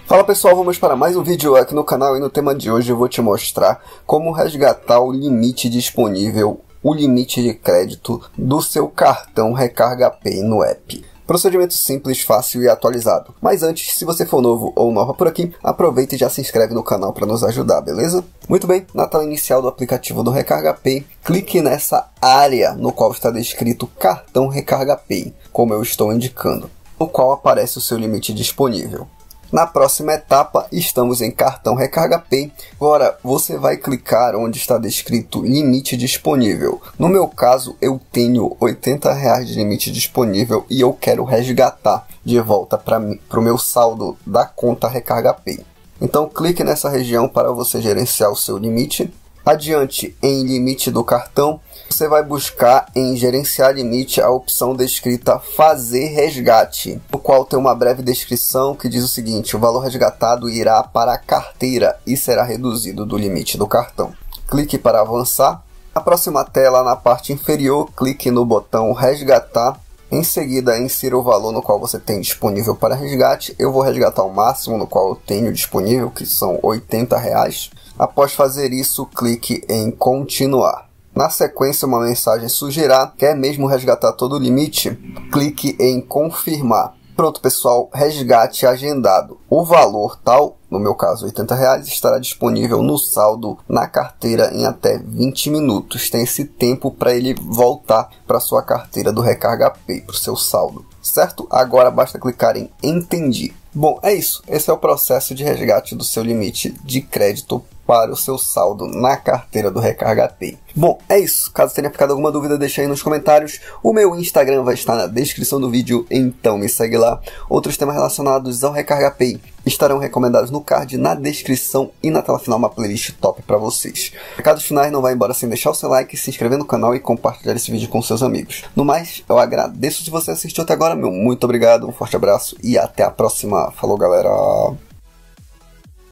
Fala pessoal, vamos para mais um vídeo aqui no canal e no tema de hoje eu vou te mostrar como resgatar o limite disponível, o limite de crédito do seu cartão Recarga Pay no app. Procedimento simples, fácil e atualizado. Mas antes, se você for novo ou nova por aqui, aproveita e já se inscreve no canal para nos ajudar, beleza? Muito bem, na tela inicial do aplicativo do Recarga Pay, clique nessa área no qual está descrito Cartão Recarga Pay, como eu estou indicando, no qual aparece o seu limite disponível. Na próxima etapa, estamos em Cartão Recarga Pay. Agora, você vai clicar onde está descrito Limite Disponível. No meu caso, eu tenho R$80 de limite disponível e eu quero resgatar de volta para o meu saldo da conta Recarga Pay. Então, clique nessa região para você gerenciar o seu limite. Adiante, em Limite do cartão, você vai buscar em Gerenciar Limite a opção descrita Fazer Resgate, no qual tem uma breve descrição que diz o seguinte: o valor resgatado irá para a carteira e será reduzido do limite do cartão. Clique para avançar. Na próxima tela, na parte inferior, clique no botão Resgatar. Em seguida, insira o valor no qual você tem disponível para resgate. Eu vou resgatar o máximo no qual eu tenho disponível, que são R$80. Após fazer isso, clique em Continuar. Na sequência, uma mensagem surgirá: quer mesmo resgatar todo o limite? Clique em Confirmar. Pronto, pessoal, resgate agendado. O valor tal, no meu caso R$80, estará disponível no saldo na carteira em até 20 minutos. Tem esse tempo para ele voltar para sua carteira do Recarga Pay, para o seu saldo. Certo? Agora basta clicar em Entendi. Bom, é isso. Esse é o processo de resgate do seu limite de crédito para o seu saldo na carteira do Recarga Pay. Bom, é isso. Caso tenha ficado alguma dúvida, deixa aí nos comentários. O meu Instagram vai estar na descrição do vídeo, então me segue lá. Outros temas relacionados ao Recarga Pay estarão recomendados no card, na descrição e na tela final uma playlist top para vocês. Recados finais, não vai embora sem deixar o seu like, se inscrever no canal e compartilhar esse vídeo com seus amigos. No mais, eu agradeço se você assistiu até agora, meu muito obrigado, um forte abraço e até a próxima. Falou, galera!